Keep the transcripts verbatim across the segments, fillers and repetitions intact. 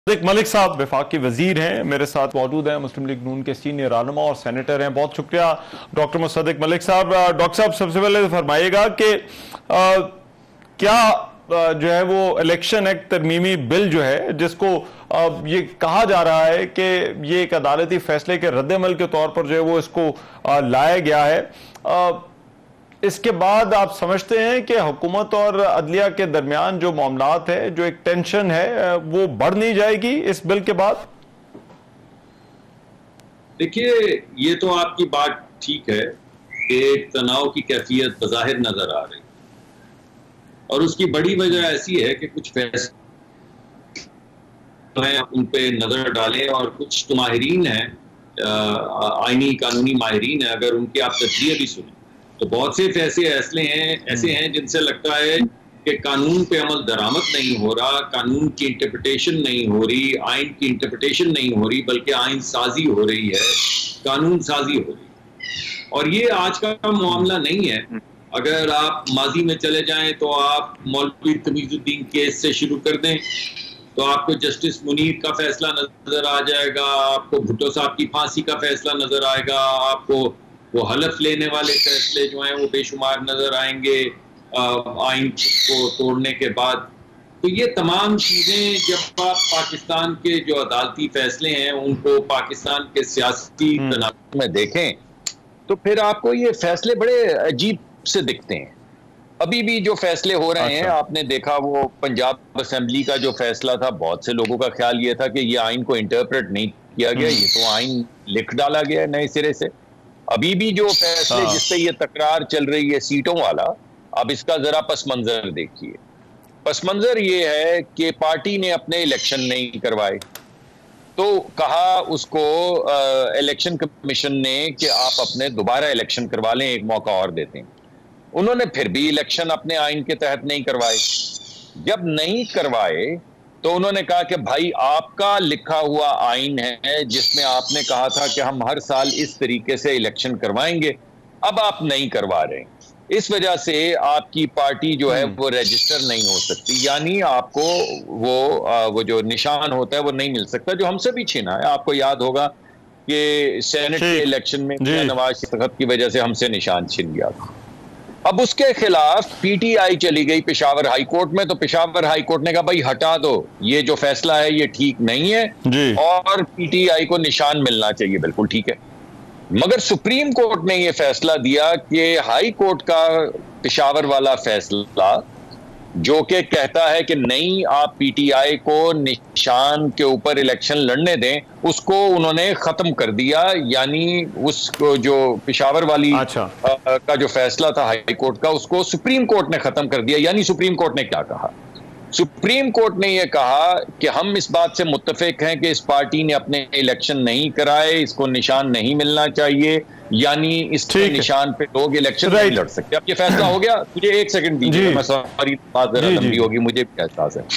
सदिक मलिक साहब वफाकी वजीर हैं, मेरे साथ मौजूद हैं। मुस्लिम लीग नून के सीनियर रहनुमा और सेनेटर हैं। बहुत शुक्रिया डॉक्टर मुसद्दिक मलिक साहब। डॉक्टर साहब, सबसे पहले फरमाइएगा कि आ, क्या आ, जो है वो इलेक्शन एक्ट तरमीमी बिल जो है, जिसको आ, ये कहा जा रहा है कि ये एक अदालती फैसले के रद्द-ए-अमल के तौर पर जो है वो इसको आ, लाया गया है, आ, इसके बाद आप समझते हैं कि हुकूमत और अदलिया के दरमियान जो मामलात है, जो एक टेंशन है, वो बढ़ नहीं जाएगी इस बिल के बाद? देखिए, ये तो आपकी बात ठीक है कि तनाव की कैफियत बज़ाहिर नजर आ रही, और उसकी बड़ी वजह ऐसी है कि कुछ फैसले उन पे नजर डालें, और कुछ तो माहिरीन हैं, आईनी कानूनी माहिरीन हैं, अगर उनकी आप तजज़िया भी सुने तो बहुत से ऐसे फैसले हैं ऐसे हैं जिनसे लगता है कि कानून पे अमल दरामद नहीं हो रहा, कानून की इंटरप्रिटेशन नहीं हो रही, आइन की इंटरप्रिटेशन नहीं हो रही, बल्कि आइन साजी हो रही है, कानून साजी हो रही है। और ये आज का मामला नहीं है। अगर आप माजी में चले जाएं तो आप मौलवी तमीजुद्दीन केस से शुरू कर दें तो आपको जस्टिस मुनीर का फैसला नजर आ जाएगा, आपको भुट्टो साहब की फांसी का फैसला नजर आएगा, आपको वो हलफ लेने वाले फैसले जो हैं वो बेशुमार नजर आएंगे आइन को तोड़ने के बाद। तो ये तमाम चीजें जब आप पाकिस्तान के जो अदालती फैसले हैं उनको पाकिस्तान के सियासी तनाव में देखें तो फिर आपको ये फैसले बड़े अजीब से दिखते हैं। अभी भी जो फैसले हो रहे हैं, आपने देखा वो पंजाब असेंबली का जो फैसला था, बहुत से लोगों का ख्याल ये था कि ये आइन को इंटरप्रेट नहीं किया गया, ये तो आइन लिख डाला गया नए सिरे से। अभी भी जो फैसले जिससे ये तकरार चल रही है सीटों वाला, अब इसका जरा पस मंजर देखिए। पस मंजर ये है कि पार्टी ने अपने इलेक्शन नहीं करवाए, तो कहा उसको इलेक्शन कमीशन ने कि आप अपने दोबारा इलेक्शन करवा लें, एक मौका और देते हैं। उन्होंने फिर भी इलेक्शन अपने आइन के तहत नहीं करवाए। जब नहीं करवाए तो उन्होंने कहा कि भाई आपका लिखा हुआ आइन है जिसमें आपने कहा था कि हम हर साल इस तरीके से इलेक्शन करवाएंगे, अब आप नहीं करवा रहे, इस वजह से आपकी पार्टी जो है वो रजिस्टर नहीं हो सकती, यानी आपको वो वो जो निशान होता है वो नहीं मिल सकता, जो हमसे भी छीना है। आपको याद होगा कि सेनेट के इलेक्शन में नवाज शरीफ की वजह से हमसे निशान छीन गया था। अब उसके खिलाफ पीटीआई चली गई पेशावर हाई कोर्ट में, तो पेशावर हाई कोर्ट ने कहा भाई हटा दो, ये जो फैसला है ये ठीक नहीं है जी। और पीटीआई को निशान मिलना चाहिए, बिल्कुल ठीक है। मगर सुप्रीम कोर्ट ने ये फैसला दिया कि हाई कोर्ट का पेशावर वाला फैसला जो कि कहता है कि नहीं, आप पीटीआई को निशान के ऊपर इलेक्शन लड़ने दें, उसको उन्होंने खत्म कर दिया। यानी उस जो पेशावर वाली अच्छा। आ, का जो फैसला था हाई कोर्ट का, उसको सुप्रीम कोर्ट ने खत्म कर दिया। यानी सुप्रीम कोर्ट ने क्या कहा? सुप्रीम कोर्ट ने यह कहा कि हम इस बात से मुत्तफिक हैं कि इस पार्टी ने अपने इलेक्शन नहीं कराए, इसको निशान नहीं मिलना चाहिए, यानी इसके निशान पे लोग इलेक्शन नहीं लड़ सकते। अब ये फैसला हो गया। मुझे एक सेकंड दीजिए, मैं सॉरी बात जरा लंबी होगी, मुझे भी एहसास है।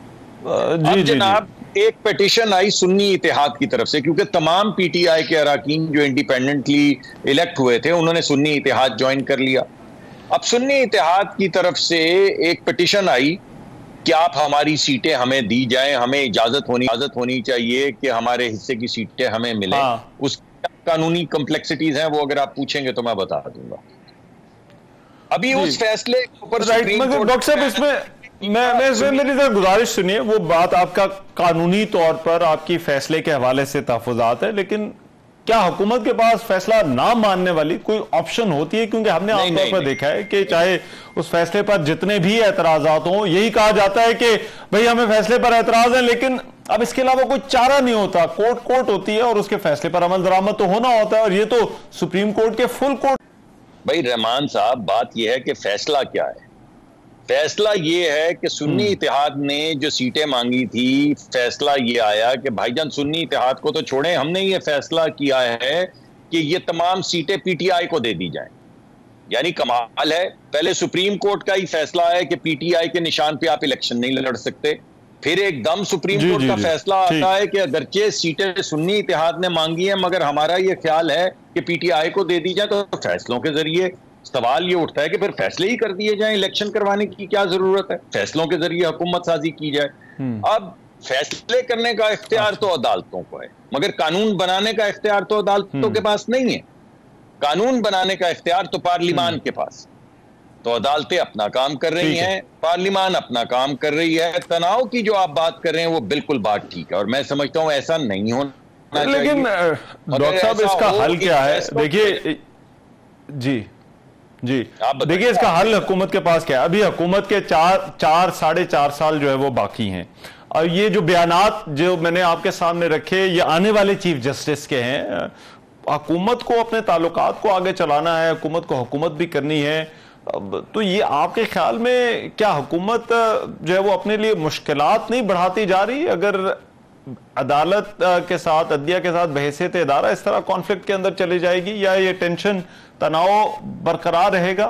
अब जनाब एक पिटीशन आई सुन्नी इत्तेहाद की तरफ से, क्योंकि तमाम पीटीआई के अराकीन जो इंडिपेंडेंटली इलेक्ट हुए थे उन्होंने सुन्नी इत्तेहाद ज्वाइन कर लिया। अब सुन्नी इत्तेहाद की तरफ से एक पिटीशन आई कि आप हमारी सीटें हमें दी जाएं, हमें इजाजत होनी इजाजत होनी चाहिए कि हमारे हिस्से की सीटें हमें मिलें। हाँ। उस कानूनी कॉम्प्लेक्सिटीज हैं, वो अगर आप पूछेंगे तो मैं बता दूंगा। अभी उस फैसले के ऊपर डॉक्टर साहब, इसमें मैं मैं इसमें मेरी तरफ गुजारिश सुनिए। वो बात आपका कानूनी तौर पर आपकी फैसले के हवाले से तहफ़्फ़ुज़ात है, लेकिन क्या हुकूमत के पास फैसला ना मानने वाली कोई ऑप्शन होती है? क्योंकि हमने आमतौर पर देखा है कि चाहे उस फैसले पर जितने भी एतराजात हों, यही कहा जाता है कि भाई हमें फैसले पर एतराज है, लेकिन अब इसके अलावा कोई चारा नहीं होता। कोर्ट कोर्ट होती है और उसके फैसले पर अमल दरामद तो होना होता है, और ये तो सुप्रीम कोर्ट के फुल कोर्ट। भाई रहमान साहब, बात यह है कि फैसला क्या है? फैसला ये है कि सुन्नी इत्तेहाद ने जो सीटें मांगी थी, फैसला ये आया कि भाईजान सुन्नी इत्तेहाद को तो छोड़ें, हमने ये फैसला किया है कि ये तमाम सीटें पीटीआई को दे दी जाएं। यानी कमाल है, पहले सुप्रीम कोर्ट का ही फैसला है कि पीटीआई के निशान पे आप इलेक्शन नहीं लड़ सकते, फिर एकदम सुप्रीम कोर्ट का फैसला आता है कि अगरचे सीटें सुन्नी इत्तेहाद ने मांगी है मगर हमारा ये ख्याल है कि पीटीआई को दे दी जाए। तो फैसलों के जरिए सवाल ये उठता है कि फिर फैसले ही कर दिए जाएं, इलेक्शन करवाने की क्या जरूरत है? फैसलों के जरिए हुकूमत साजी की जाए। अब फैसले करने का इख्तियार तो अदालतों को है, मगर कानून बनाने का इख्तियार तो अदालतों के पास नहीं है। कानून बनाने का इख्तियार तो पार्लिमान के पास। तो अदालतें अपना काम कर रही हैं, पार्लिमान अपना काम कर रही है। तनाव की जो आप बात कर रहे हैं वो बिल्कुल बात ठीक है, और मैं समझता हूं ऐसा नहीं होना। लेकिन डॉक्टर साहब इसका हल क्या है? देखिए जी जी देखिए इसका हल हुकूमत के पास क्या है? अभी हुकूमत के चार चार साढ़े चार साल जो है वो बाकी हैं, और ये जो बयानात जो मैंने आपके सामने रखे ये आने वाले चीफ जस्टिस के हैं। हुकूमत को अपने ताल्लुकात को आगे चलाना है, हुकूमत को हुकूमत भी करनी है। तो ये आपके ख्याल में क्या हुकूमत जो है वो अपने लिए मुश्किलात नहीं बढ़ाती जा रही अगर अदालत के साथ, अदलिया के साथ बहैसियत इदारा इस तरह कॉन्फ्लिक्ट के अंदर चली जाएगी, या ये टेंशन तनाव बरकरार रहेगा?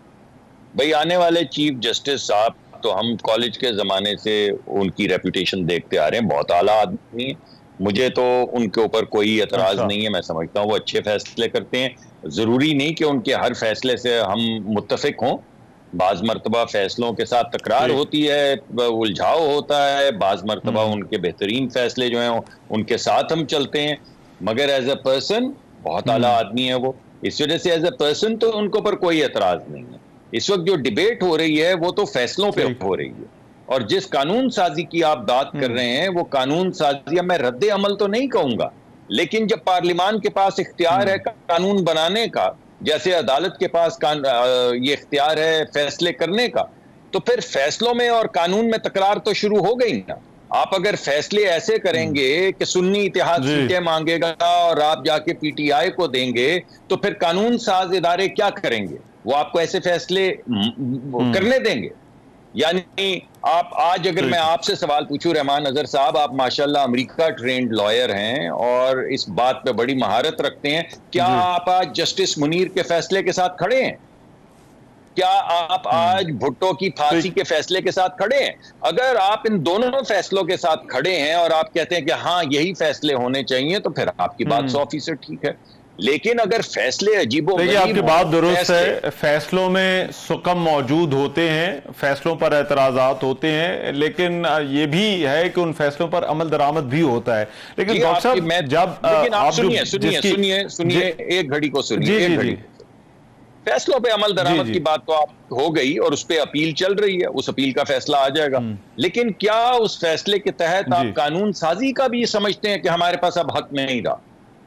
भाई आने वाले चीफ जस्टिस साहब तो हम कॉलेज के जमाने से उनकी रेपुटेशन देखते आ रहे हैं, बहुत आला आदमी है। मुझे तो उनके ऊपर कोई एतराज अच्छा। नहीं है, मैं समझता हूँ वो अच्छे फैसले करते हैं। जरूरी नहीं कि उनके हर फैसले से हम मुत्तफिक हों, बाज मरतबा फैसलों के साथ तकरार होती है, उलझाव होता है, बाज मरतबा उनके बेहतरीन फैसले जो हैं उनके साथ हम चलते हैं, मगर एज ए पर्सन बहुत आला आदमी है वो। इस वजह से एज ए पर्सन तो उनके ऊपर कोई एतराज नहीं है। इस वक्त जो डिबेट हो रही है वो तो फैसलों पे हो रही है, और जिस कानून साजी की आप बात कर रहे हैं वो कानून साजी, मैं रद्द अमल तो नहीं कहूंगा, लेकिन जब पार्लिमान के पास इख्तियार है कानून बनाने का, जैसे अदालत के पास ये इख्तियार है फैसले करने का, तो फिर फैसलों में और कानून में तकरार तो शुरू हो गई ना। आप अगर फैसले ऐसे करेंगे कि सुन्नी इत्तेहाद सीटें मांगेगा और आप जाके पीटीआई को देंगे, तो फिर कानून साज इदारे क्या करेंगे? वो आपको ऐसे फैसले करने देंगे? यानी आप आज अगर मैं आपसे सवाल पूछूं, रहमान अजहर साहब, आप माशाल्लाह अमेरिका ट्रेंड लॉयर हैं और इस बात पे बड़ी महारत रखते हैं, क्या आप आज जस्टिस मुनीर के फैसले के साथ खड़े हैं? क्या आप आज भुट्टो की फांसी के फैसले के साथ खड़े हैं? अगर आप इन दोनों फैसलों के साथ खड़े हैं और आप कहते हैं कि हाँ यही फैसले होने चाहिए, तो फिर आपकी बात सौ फीसद ठीक है। लेकिन अगर फैसले अजीबो देखिए आपकी बात दुरुस्त है, फैसलों में सुकम मौजूद होते हैं, फैसलों पर एतराजात होते हैं, लेकिन ये भी है कि उन फैसलों पर अमल दरामद भी होता है। लेकिन डॉक्टर साहब जब लेकिन आप सुनिए सुनिए सुनिए सुनिए एक घड़ी को सुनिए, एक घड़ी फैसलों पे अमल दरामद की बात तो आप हो गई और उस पर अपील चल रही है, उस अपील का फैसला आ जाएगा। लेकिन क्या उस फैसले के तहत आप कानून साजी का भी समझते हैं कि हमारे पास अब हक नहीं रहा?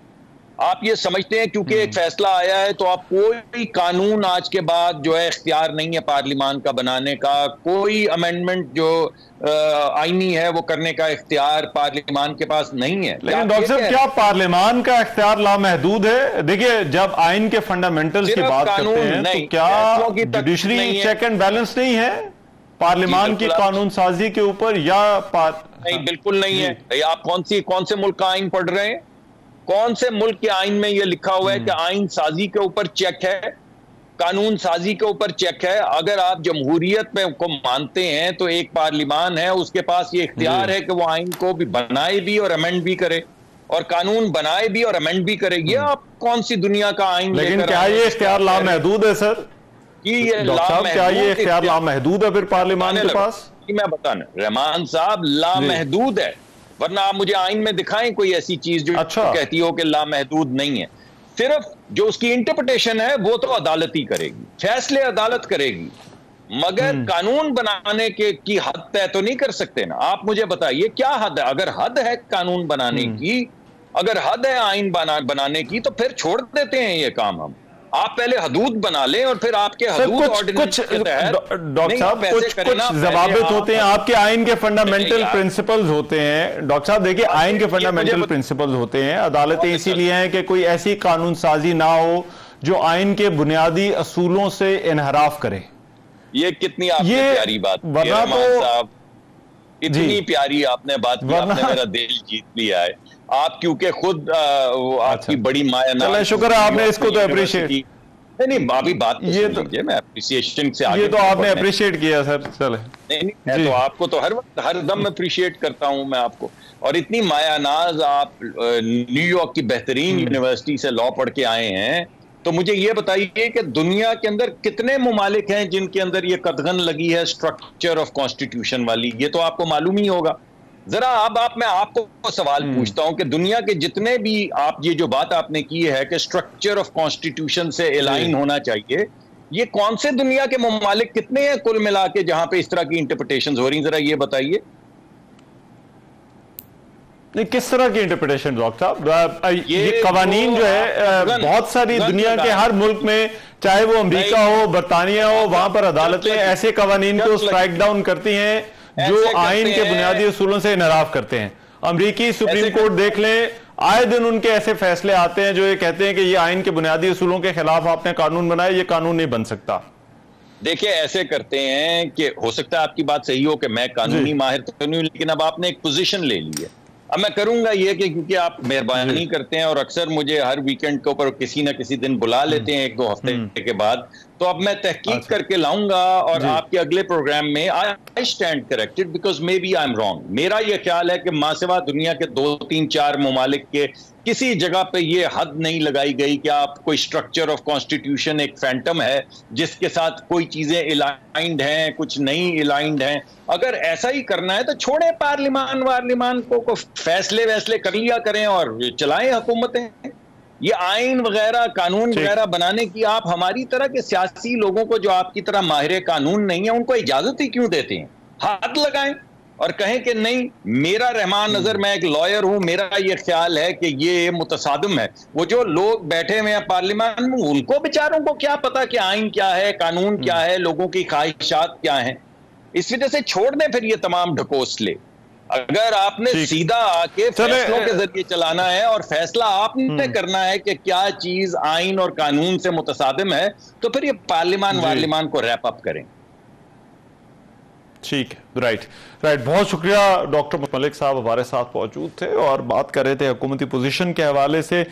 आप ये समझते हैं क्योंकि एक फैसला आया है तो आप कोई कानून आज के बाद जो है इख्तियार नहीं है पार्लिमान का बनाने का, कोई अमेंडमेंट जो आईनी है वो करने का इख्तियार पार्लिमान के पास नहीं है? लेकिन डॉक्टर साहब क्या पार्लिमान का इख्तियार लामहदूद है? देखिए जब आइन के फंडामेंटल्स की बात करते हैं तो क्या जुडिशरी चेक एंड बैलेंस नहीं है पार्लिमान की कानून साजी के ऊपर? या नहीं, बिल्कुल नहीं है। आप कौन सी कौन से मुल्क का आइन पढ़ रहे हैं? कौन से मुल्क के आइन में यह लिखा हुआ है कि आइन साजी के ऊपर चेक है, कानून साजी के ऊपर चेक है? अगर आप जमहूरियत में को मानते हैं तो एक पार्लिमान है, उसके पास ये इख्तियार है कि वो आइन को भी बनाए भी और अमेंड भी करे, और कानून बनाए भी और अमेंड भी करे। ये आप कौन सी दुनिया का आइन? लेकिन क्या ये इख्तियार लामहदूद है सर? ये क्या ये इख्तियार लामहदूद है फिर पार्लिमान के पास? मैं बताना रहमान साहब, लामहदूद है, वरना आप मुझे आइन में दिखाएं कोई ऐसी चीज जो अच्छा। कहती हो कि लामहदूद नहीं है। सिर्फ जो उसकी इंटरप्रिटेशन है वो तो अदालत ही करेगी, फैसले अदालत करेगी, मगर कानून बनाने के की हद तय तो नहीं कर सकते ना। आप मुझे बताइए क्या हद है? अगर हद है कानून बनाने की, अगर हद है आइन बना, बनाने की, तो फिर छोड़ देते हैं ये काम हम। आप पहले हदूद बना लें और फिर आपके हदूद ऑर्डिनेंस के तहत डॉक्टर साहब कुछ कुछ जवाबित होते हैं, आपके आइन के फंडामेंटल प्रिंसिपल्स होते हैं। डॉक्टर साहब देखिए आइन के फंडामेंटल प्रिंसिपल्स होते हैं, अदालतें इसीलिए हैं कि कोई ऐसी कानून साजी ना हो जो आइन के बुनियादी असूलों से इनहराफ करे। ये कितनी आपने प्यारी बात, वरना तो इतनी प्यारी आपने बात की, आपने मेरा दिल जीत लिया है। आप क्योंकि खुद आ, आपकी अच्छा। बड़ी माया ना, शुक्र है आपने इसको तो अप्रिशिएट नहीं नहीं अभी बात तो ये तो मैं अप्रिसिएशन से आगे ये तो आपने अप्रिशिएट किया सर। चले नहीं नहीं मैं तो आपको तो हर वक्त हर दम अप्रिशिएट करता हूं मैं आपको। और इतनी मायानाज आप न्यूयॉर्क की बेहतरीन यूनिवर्सिटी से लॉ पढ़ के आए हैं, तो मुझे ये बताइए कि दुनिया के अंदर कितने मुमालिक हैं जिनके अंदर ये कदगन लगी है स्ट्रक्चर ऑफ कॉन्स्टिट्यूशन वाली? ये तो आपको मालूम ही होगा। जरा अब आप मैं आपको सवाल पूछता हूं कि दुनिया के जितने भी आप ये जो बात आपने की है कि स्ट्रक्चर ऑफ कॉन्स्टिट्यूशन से अलाइन होना चाहिए, ये कौन से दुनिया के ममालिक कितने हैं कुल मिला के जहां पे इस तरह की इंटरप्रिटेशन हो रही, जरा ये बताइए। नहीं, किस तरह की इंटरप्रिटेशन डॉक्टर साहब? ये, ये कवानीन जो है गन, बहुत सारी दुनिया के हर मुल्क में, चाहे वो अमेरिका हो, बरतानिया हो, वहां पर अदालतें ऐसे कवानीन को स्ट्राइक डाउन करती हैं जो आइन के बुनियादी उसूलों से इनराफ करते हैं। अमेरिकी सुप्रीम कोर्ट देख लें, आए दिन उनके ऐसे फैसले आते हैं जो ये कहते हैं कि ये आइन के बुनियादी उसूलों के खिलाफ आपने कानून बनाया, ये कानून नहीं बन सकता। देखिए ऐसे करते हैं कि हो सकता है आपकी बात सही हो कि मैं कानूनी माहिर तो नहीं, लेकिन अब आपने एक पोजीशन ले ली है। अब मैं करूंगा ये कि क्योंकि आप मेहरबानी करते हैं और अक्सर मुझे हर वीकेंड के ऊपर किसी ना किसी दिन बुला लेते हैं एक दो हफ्ते के बाद, तो अब मैं तहकीक करके लाऊंगा और आपके अगले प्रोग्राम में I stand corrected because maybe I am wrong. मेरा ये ख्याल है कि मासिवा दुनिया के दो तीन चार ममालिक के किसी जगह पे ये हद नहीं लगाई गई कि आप कोई स्ट्रक्चर ऑफ कॉन्स्टिट्यूशन एक फैंटम है जिसके साथ कोई चीजें इलाइंड हैं, कुछ नहीं इलाइंड हैं। अगर ऐसा ही करना है तो छोड़े पार्लिमान वार्लिमान को, को फैसले वैसले कर लिया करें और चलाएं हुकूमतें। ये आइन वगैरह कानून वगैरह बनाने की आप हमारी तरह के सियासी लोगों को जो आपकी तरह माहिर कानून नहीं है उनको इजाजत ही क्यों देते हैं? हाथ लगाएं और कहें कि नहीं, मेरा रहमान नजर, मैं एक लॉयर हूं, मेरा ये ख्याल है कि ये मुतसादिम है। वो जो लोग बैठे हुए हैं पार्लियामेंट में, उनको बेचारों को क्या पता कि आइन क्या है, कानून क्या है, लोगों की ख्वाहिशात क्या हैं। इस वजह से छोड़ दें फिर ये तमाम ढकोसले। अगर आपने सीधा आके फैसलों के जरिए चलाना है और फैसला आपने करना है कि क्या चीज आइन और कानून से मुतसादिम है, तो फिर ये पार्लियामान वार्लिमान को रैप अप करें। ठीक है, राइट राइट बहुत शुक्रिया। डॉक्टर मलिक साहब हमारे साथ मौजूद थे और बात कर रहे थे हुकूमती पोजीशन के हवाले से।